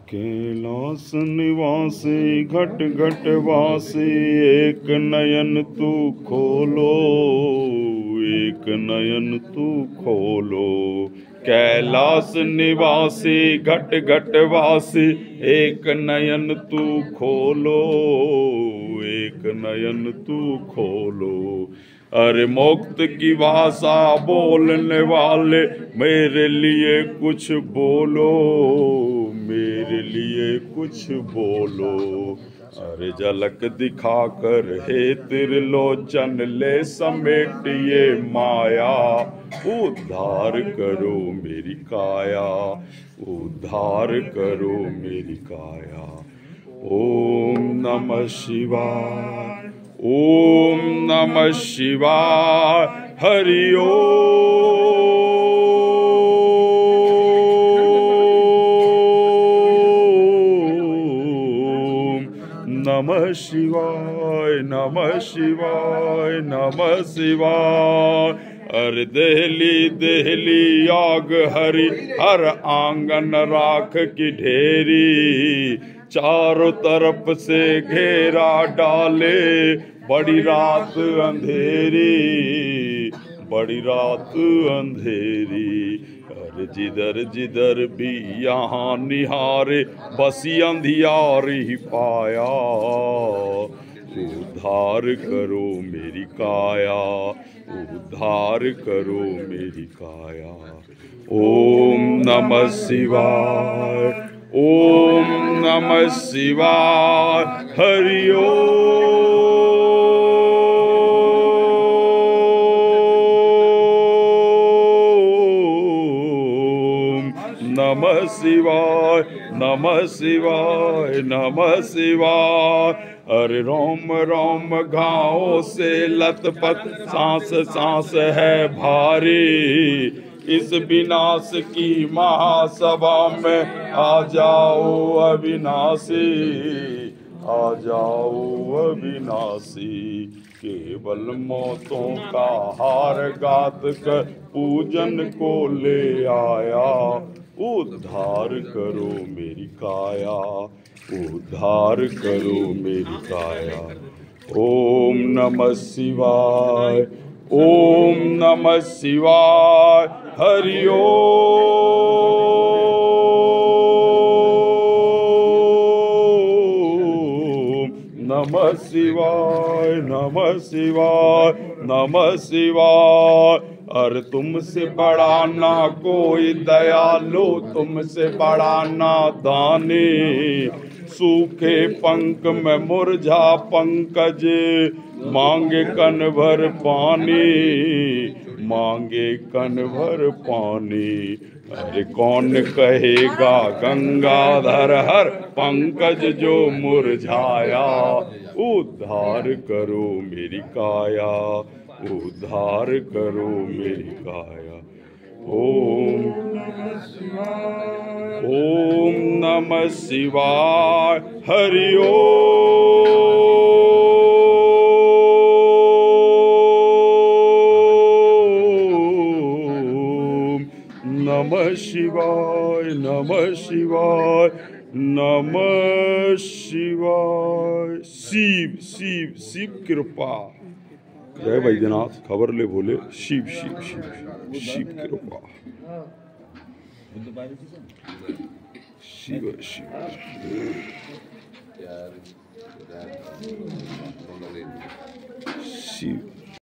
कैलास निवासी घट घट वासी एक नयन तू खोलो, एक नयन तू खोलो। कैलास निवासी घट घट वासी एक नयन तू खोलो, एक नयन तू खोलो। अरे मुक्त की भाषा बोलने वाले मेरे लिए कुछ बोलो, मेरे लिए कुछ बोलो। अरे झलक दिखाकर हे त्रिलोचन ले समेटिए माया, उद्धार करो मेरी काया, उद्धार करो मेरी काया। ओम नमः शिवाय, ओम नमः शिवाय। हरि ओम नमः शिवाय, नमः शिवाय, नमः शिवाय। अरे देहली देहली आग हरि हर आंगन राख की ढेरी, चारों तरफ से घेरा डाले बड़ी रात अंधेरी, बड़ी रात अंधेरी। अरे जिधर जिधर भी यहाँ निहारे बस अंधियार ही पाया, उद्धार करो मेरी काया, उद्धार करो मेरी काया। ओम नमः शिवाय, ओम नमः शिवाय। हरि ओम नमः शिवाय, नमः शिवाय, नमः शिवाय। अरे रोम रोम घावों से लथपथ सांस सांस है भारी, इस विनाश की महासभा में आ जाओ अविनाशी, आ जाओ अविनाशी। केवल मौतों का हार गात कर पूजन को ले आया, उद्धार करो मेरी काया, उद्धार करो मेरी काया। ओम नमः शिवाय, ओम नमः शिवाय। हरि ओम नमः शिवाय, नमः शिवाय, नमः शिवाय। अरे तुमसे बड़ा ना कोई दयालु, तुमसे बड़ा ना दानी, सूखे पंख में मुरझा पंकज मांगे कन भर पानी, मांगे कन भर पानी। अरे कौन कहेगा गंगाधर हर पंकज जो मुरझाया, उद्धार करो मेरी काया, उद्धार करो मेरी काया। ओम ओम नमः शिवाय। हरि ओम नमः शिवाय, नमः शिवाय, नमः शिवाय। शिव शिव शिव कृपा। जय वैद्यनाथ। खबर ले बोले शिव शिव शिव शिव कृपा। शिव शिव शिव।